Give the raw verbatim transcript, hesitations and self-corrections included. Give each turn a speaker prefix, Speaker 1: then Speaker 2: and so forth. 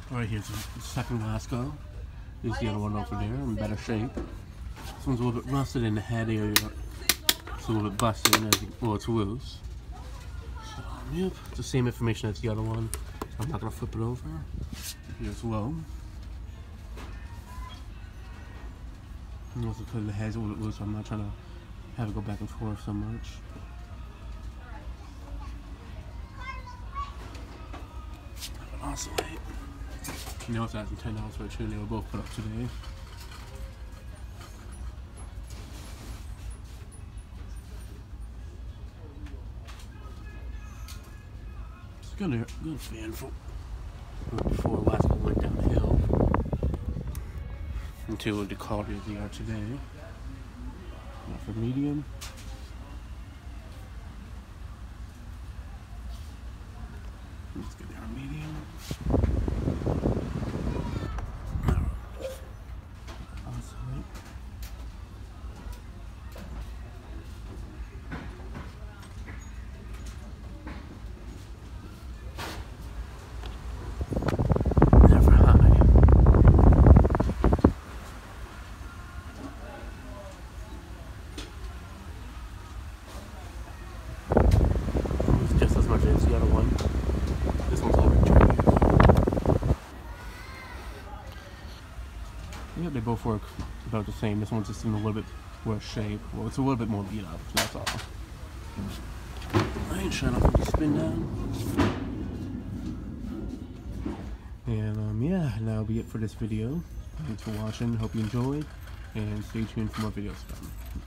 Speaker 1: Alright, here's the second Lasco. There's the other one over there in better shape. This one's a little bit rusted in the head area. It's a little bit busted and well, it's loose. So, yep, it's the same information as the other one. I'm not gonna flip it over. Here's low. And also because the head's a little bit loose, I'm not trying to have it go back and forth so much. Oscillate. You know, if that's ten dollars for a tune, they were both put up today. It's a good, good fan for before Lasco went downhill until the quality of the art today. Not for medium. Let's get our medium. Oscillate. Never high. It's just as much as the other one. This one's already tried. Yeah, they both work about the same. This one's just in a little bit worse shape. Well, it's a little bit more beat up, that's all. I ain't shut off the spin down. And um, yeah, that'll be it for this video. Thanks for watching. Hope you enjoyed. And stay tuned for more videos to come.